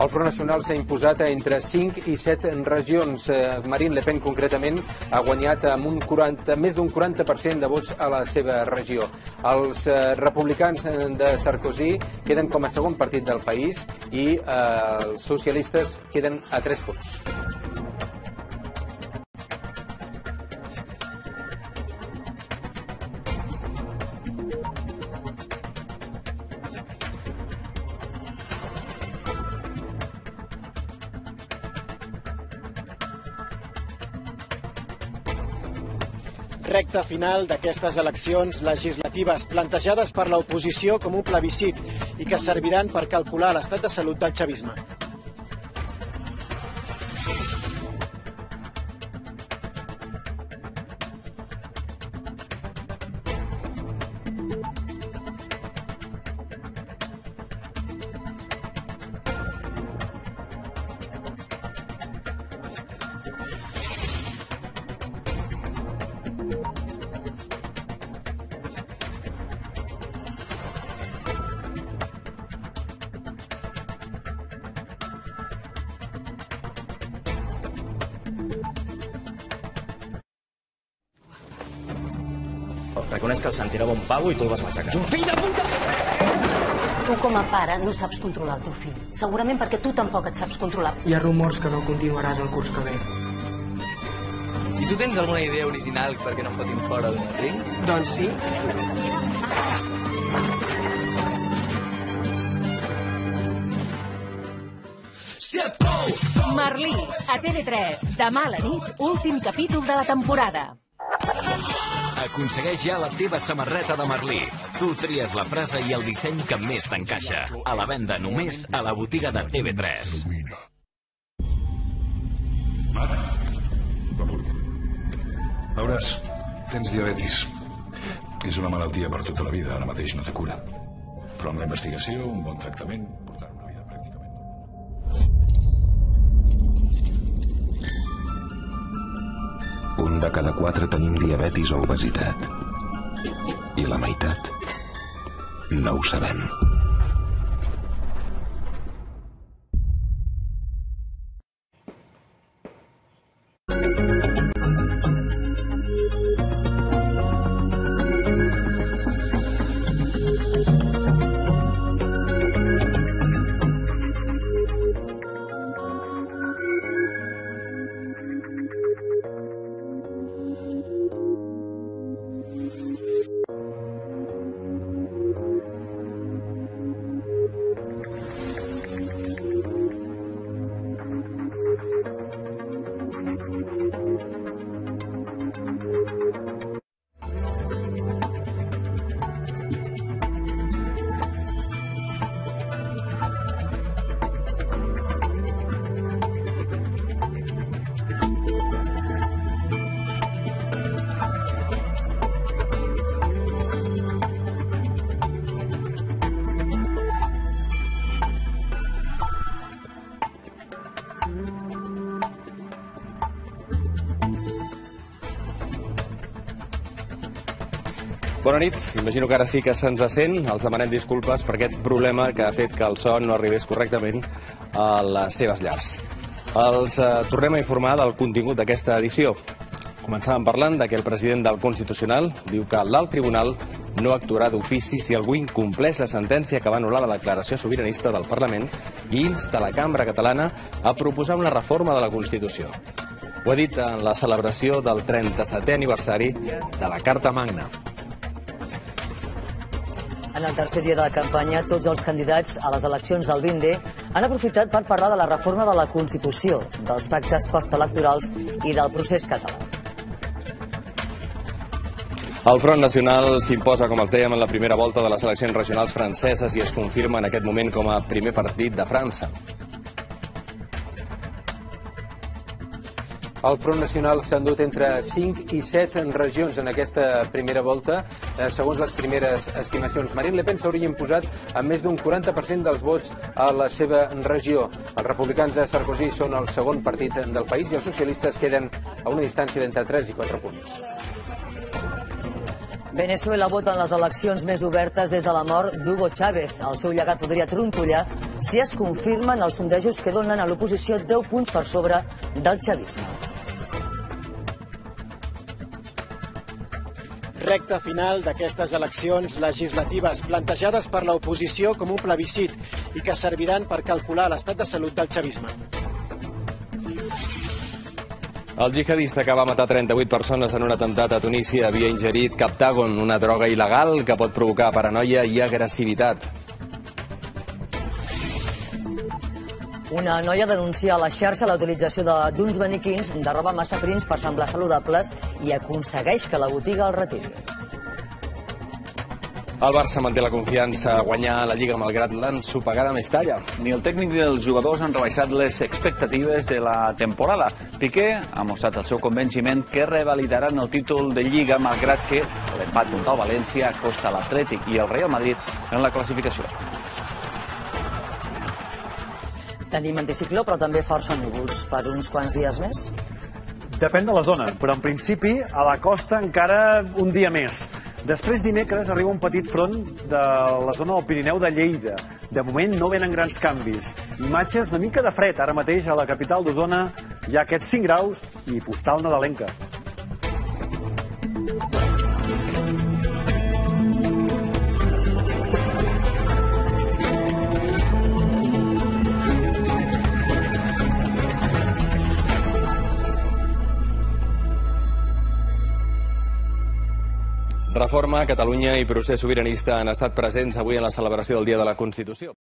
El Front Nacional s'ha imposat entre 5 i 7 regions. Marine Le Pen, concretament, ha guanyat amb més d'un 40% de vots a la seva regió. Els republicans de Sarkozy queden com a segon partit del país i els socialistes queden a 3 punts. Recta final d'aquestes eleccions legislatives plantejades per l'oposició com un plebiscit i que serviran per calcular l'estat de salut del chavisme. Reconeix que el Santi era bon pavo i tu el vas matxacar. Un fill de puta! Tu com a pare no saps controlar el teu fill. Segurament perquè tu tampoc et saps controlar. Hi ha rumors que no continuaràs el curs que ve. I tu tens alguna idea original perquè no fotin fora d'un ring? Doncs sí. Merlí, a TV3. Demà a la nit, últim capítol de la temporada. Aconsegueix ja la teva samarreta de Merlí. Tu tries la frase i el disseny que més t'encaixa. A la venda només a la botiga de TV3. Veuràs, tens diabetis. És una malaltia per tota la vida, ara mateix no té cura. Però amb la investigació, un bon tractament, portarà una vida pràcticament. Un de cada 4 tenim diabetis o obesitat. I la meitat no ho sabem. Bona nit, imagino que ara sí que se'ns sent. Els demanem disculpes per aquest problema que ha fet que el son no arribés correctament a les seves llars. Els tornem a informar del contingut d'aquesta edició. Començàvem parlant que el president del Constitucional diu que l'alt tribunal no actuarà d'ofici si algú incompleix la sentència que va anul·lar la declaració sobiranista del Parlament i insta la Cambra Catalana a proposar una reforma de la Constitució. Ho ha dit en la celebració del 37è aniversari de la Carta Magna. En el tercer dia de la campanya, tots els candidats a les eleccions del 20D han aprofitat per parlar de la reforma de la Constitució, dels pactes postelectorals i del procés català. El Front Nacional s'imposa, com els dèiem, en la primera volta de les eleccions regionals franceses i es confirma en aquest moment com a primer partit de França. El Front Nacional s'ha endut entre 5 i 7 regions en aquesta primera volta. Segons les primeres estimacions, Marine Le Pen s'hauria imposat amb més d'un 40% dels vots a la seva regió. Els republicans de Sarkozy són el segon partit del país i els socialistes queden a una distància d'entre 3 i 4 punts. Venezuela vota en les eleccions més obertes des de la mort d'Hugo Chávez. El seu llegat podria trontollar si es confirmen els sondejos que donen a l'oposició 10 punts per sobre del chavisme. Recta final d'aquestes eleccions legislatives plantejades per l'oposició com un plebiscit i que serviran per calcular l'estat de salut del chavisme. El jihadista que va matar 38 persones en un atemptat a Tunísia havia ingerit Captagon, una droga il·legal que pot provocar paranoia i agressivitat. Una noia denuncia a la xarxa la utilització d'uns maniquins de roba massa prims per semblar saludables i aconsegueix que la botiga el retiri. El Barça manté la confiança a guanyar la Lliga malgrat l'ensopegada Mestalla. Ni el tècnic ni els jugadors han rebaixat les expectatives de la temporada. Piqué ha mostrat el seu convenciment que revalidaran el títol de Lliga malgrat que l'empat contra el València costa l'Atlètic i el Real Madrid en la classificació. Tenim anticicló, però també força núvols. Per uns quants dies més? Depèn de la zona, però en principi a la costa encara un dia més. Després dimecres arriba un petit front de la zona del Pirineu de Lleida. De moment no venen grans canvis. Imatges una mica de fred. Ara mateix a la capital d'Osona hi ha aquests 5 graus i postal nadalenca. Reforma, Catalunya i procés sobiranista han estat presents avui en la celebració del Dia de la Constitució.